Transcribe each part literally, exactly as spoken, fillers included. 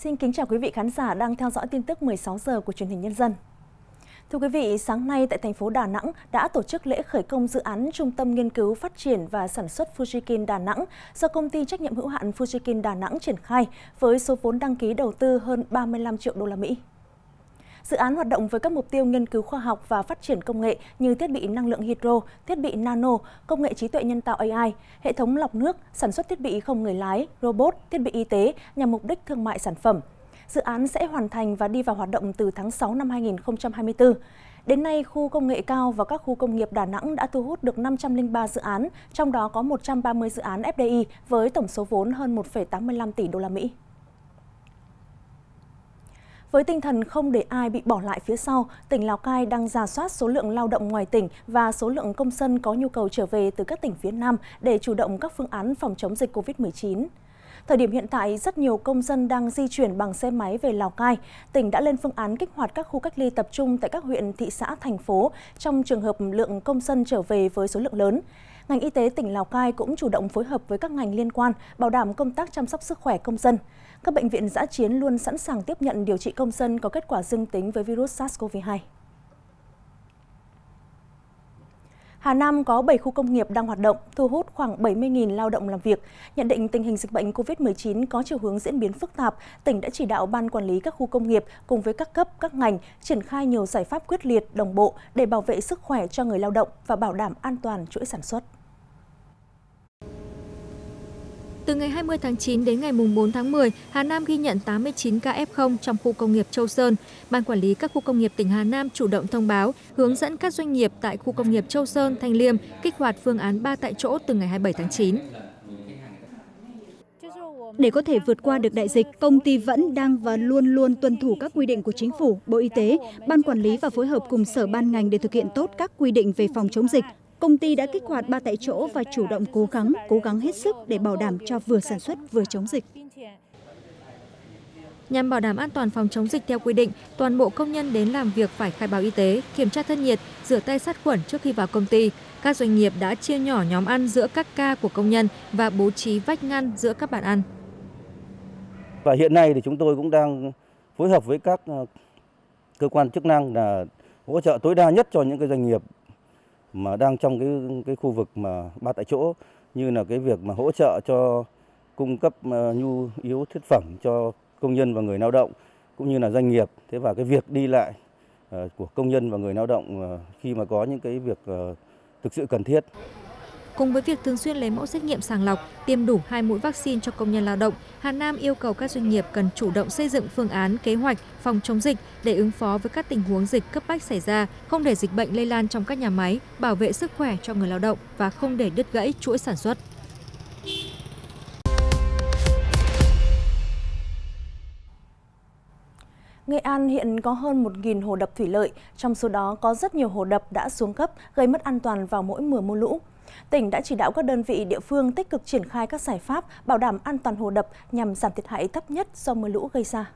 Xin kính chào quý vị khán giả đang theo dõi tin tức mười sáu giờ của Truyền hình Nhân dân. Thưa quý vị, sáng nay tại thành phố Đà Nẵng đã tổ chức lễ khởi công dự án Trung tâm Nghiên cứu Phát triển và Sản xuất Fujikin Đà Nẵng do Công ty Trách nhiệm hữu hạn Fujikin Đà Nẵng triển khai với số vốn đăng ký đầu tư hơn ba mươi lăm triệu đô la Mỹ. Dự án hoạt động với các mục tiêu nghiên cứu khoa học và phát triển công nghệ như thiết bị năng lượng hydro, thiết bị nano, công nghệ trí tuệ nhân tạo A I, hệ thống lọc nước, sản xuất thiết bị không người lái, robot, thiết bị y tế nhằm mục đích thương mại sản phẩm. Dự án sẽ hoàn thành và đi vào hoạt động từ tháng sáu năm hai nghìn không trăm hai mươi tư. Đến nay, khu công nghệ cao và các khu công nghiệp Đà Nẵng đã thu hút được năm trăm lẻ ba dự án, trong đó có một trăm ba mươi dự án F D I với tổng số vốn hơn một phẩy tám mươi lăm tỷ đô la Mỹ. Với tinh thần không để ai bị bỏ lại phía sau, tỉnh Lào Cai đang rà soát số lượng lao động ngoài tỉnh và số lượng công dân có nhu cầu trở về từ các tỉnh phía Nam để chủ động các phương án phòng chống dịch Covid mười chín. Thời điểm hiện tại, rất nhiều công dân đang di chuyển bằng xe máy về Lào Cai. Tỉnh đã lên phương án kích hoạt các khu cách ly tập trung tại các huyện, thị xã, thành phố trong trường hợp lượng công dân trở về với số lượng lớn. Ngành y tế tỉnh Lào Cai cũng chủ động phối hợp với các ngành liên quan, bảo đảm công tác chăm sóc sức khỏe công dân. Các bệnh viện dã chiến luôn sẵn sàng tiếp nhận điều trị công dân có kết quả dương tính với virus SARS-xê o vê hai. Hà Nam có bảy khu công nghiệp đang hoạt động, thu hút khoảng bảy mươi nghìn lao động làm việc. Nhận định tình hình dịch bệnh Covid mười chín có chiều hướng diễn biến phức tạp, tỉnh đã chỉ đạo Ban Quản lý các khu công nghiệp cùng với các cấp, các ngành triển khai nhiều giải pháp quyết liệt, đồng bộ để bảo vệ sức khỏe cho người lao động và bảo đảm an toàn chuỗi sản xuất. Từ ngày hai mươi tháng chín đến ngày bốn tháng mười, Hà Nam ghi nhận tám mươi chín ca F không trong khu công nghiệp Châu Sơn. Ban quản lý các khu công nghiệp tỉnh Hà Nam chủ động thông báo, hướng dẫn các doanh nghiệp tại khu công nghiệp Châu Sơn, Thanh Liêm kích hoạt phương án ba tại chỗ từ ngày hai mươi bảy tháng chín. Để có thể vượt qua được đại dịch, công ty vẫn đang và luôn luôn tuân thủ các quy định của Chính phủ, Bộ Y tế, Ban quản lý và phối hợp cùng sở ban ngành để thực hiện tốt các quy định về phòng chống dịch. Công ty đã kích hoạt ba tại chỗ và chủ động cố gắng, cố gắng hết sức để bảo đảm cho vừa sản xuất vừa chống dịch. Nhằm bảo đảm an toàn phòng chống dịch theo quy định, toàn bộ công nhân đến làm việc phải khai báo y tế, kiểm tra thân nhiệt, rửa tay sát khuẩn trước khi vào công ty. Các doanh nghiệp đã chia nhỏ nhóm ăn giữa các ca của công nhân và bố trí vách ngăn giữa các bàn ăn. Và hiện nay thì chúng tôi cũng đang phối hợp với các cơ quan chức năng là hỗ trợ tối đa nhất cho những cái doanh nghiệp mà đang trong cái cái khu vực mà ba tại chỗ, như là cái việc mà hỗ trợ cho cung cấp nhu yếu thực phẩm cho công nhân và người lao động cũng như là doanh nghiệp. Thế và cái việc đi lại của công nhân và người lao động khi mà có những cái việc thực sự cần thiết. Cùng với việc thường xuyên lấy mẫu xét nghiệm sàng lọc, tiêm đủ hai mũi vaccine cho công nhân lao động, Hà Nam yêu cầu các doanh nghiệp cần chủ động xây dựng phương án, kế hoạch phòng chống dịch để ứng phó với các tình huống dịch cấp bách xảy ra, không để dịch bệnh lây lan trong các nhà máy, bảo vệ sức khỏe cho người lao động và không để đứt gãy chuỗi sản xuất. Nghệ An hiện có hơn một nghìn hồ đập thủy lợi, trong số đó có rất nhiều hồ đập đã xuống cấp, gây mất an toàn vào mỗi mùa mưa lũ. Tỉnh đã chỉ đạo các đơn vị địa phương tích cực triển khai các giải pháp bảo đảm an toàn hồ đập nhằm giảm thiệt hại thấp nhất do mưa lũ gây ra.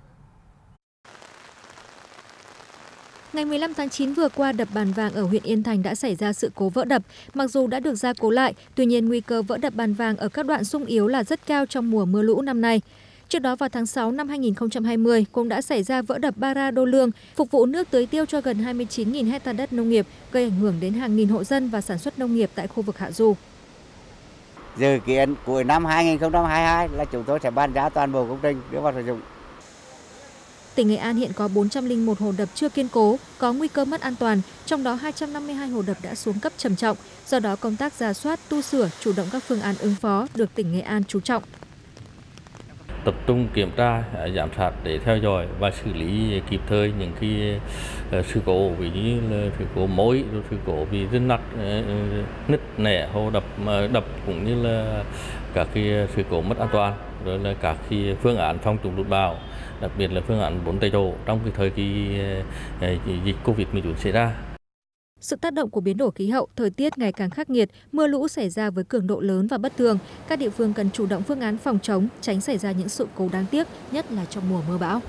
Ngày mười lăm tháng chín vừa qua, đập Bàn Vàng ở huyện Yên Thành đã xảy ra sự cố vỡ đập. Mặc dù đã được gia cố lại, tuy nhiên nguy cơ vỡ đập Bàn Vàng ở các đoạn xung yếu là rất cao trong mùa mưa lũ năm nay. Trước đó vào tháng sáu năm hai nghìn không trăm hai mươi cũng đã xảy ra vỡ đập Bara Đô Lương, phục vụ nước tưới tiêu cho gần hai mươi chín nghìn hecta đất nông nghiệp, gây ảnh hưởng đến hàng nghìn hộ dân và sản xuất nông nghiệp tại khu vực hạ du. Dự kiến cuối năm hai nghìn không trăm hai mươi hai là chúng tôi sẽ bàn giao toàn bộ công trình đưa vào sử dụng. Tỉnh Nghệ An hiện có bốn trăm lẻ một hồ đập chưa kiên cố, có nguy cơ mất an toàn, trong đó hai trăm năm mươi hai hồ đập đã xuống cấp trầm trọng. Do đó công tác rà soát, tu sửa, chủ động các phương án ứng phó được tỉnh Nghệ An chú trọng. Tập trung kiểm tra, giám sát để theo dõi và xử lý kịp thời những cái sự cố, ví như là sự cố mối, rồi sự cố vì rinh nắc, nứt nẻ hồ đập đập cũng như là các cái sự cố mất an toàn, rồi là các cái phương án phòng chống lụt bão, đặc biệt là phương án bốn tại chỗ trong cái thời kỳ dịch Covid mười chín xảy ra. Sự tác động của biến đổi khí hậu, thời tiết ngày càng khắc nghiệt, mưa lũ xảy ra với cường độ lớn và bất thường. Các địa phương cần chủ động phương án phòng chống, tránh xảy ra những sự cố đáng tiếc, nhất là trong mùa mưa bão.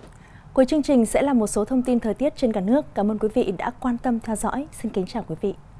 Cuối chương trình sẽ là một số thông tin thời tiết trên cả nước. Cảm ơn quý vị đã quan tâm theo dõi. Xin kính chào quý vị.